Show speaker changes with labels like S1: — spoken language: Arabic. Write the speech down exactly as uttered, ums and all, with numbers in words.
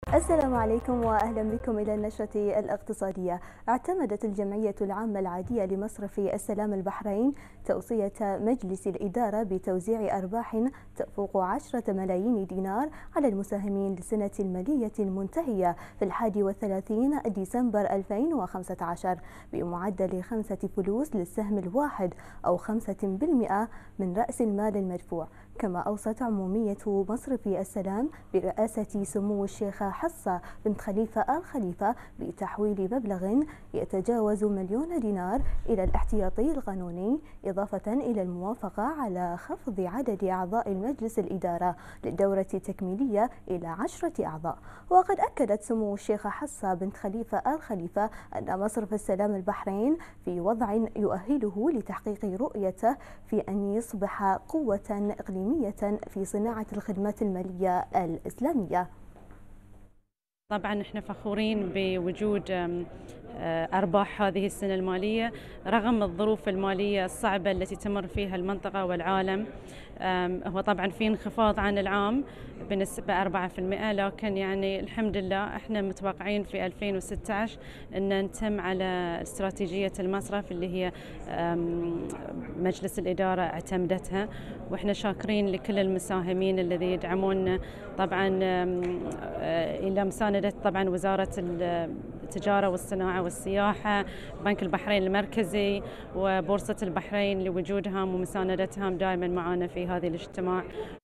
S1: السلام عليكم وأهلا بكم إلى النشرة الاقتصادية. اعتمدت الجمعية العامة العادية لمصرف السلام البحرين توصية مجلس الإدارة بتوزيع أرباح تفوق عشرة ملايين دينار على المساهمين للسنة المالية المنتهية في الحادي والثلاثين ديسمبر ألفين وخمسة عشر بمعدل خمسة فلوس للسهم الواحد أو خمسة بالمئة من رأس المال المدفوع. كما أوصت عمومية مصرف السلام برئاسة سمو الشيخة حصة بنت خليفة آل خليفة بتحويل مبلغ يتجاوز مليون دينار إلى الاحتياطي القانوني، إضافة إلى الموافقة على خفض عدد أعضاء المجلس الإدارة للدورة التكميلية إلى عشرة أعضاء. وقد أكدت سمو الشيخة حصة بنت خليفة آل خليفة أن مصرف السلام البحرين في وضع يؤهله لتحقيق رؤيته في أن يصبح قوة إقليمية في صناعة الخدمات المالية الإسلامية.
S2: طبعا احنا فخورين بوجود أرباح هذه السنة المالية رغم الظروف المالية الصعبة التي تمر فيها المنطقة والعالم. هو طبعا في انخفاض عن العام بنسبة أربعة بالمئة، لكن يعني الحمد لله احنا متوقعين في ألفين وستة عشر أن نتم على استراتيجية المصرف اللي هي مجلس الإدارة اعتمدتها، واحنا شاكرين لكل المساهمين الذي يدعمون طبعا إلى مساندة طبعا وزارة التجارة والصناعة والسياحة، بنك البحرين المركزي وبورصة البحرين لوجودهم ومساندتهم دائما معنا في هذه الاجتماع.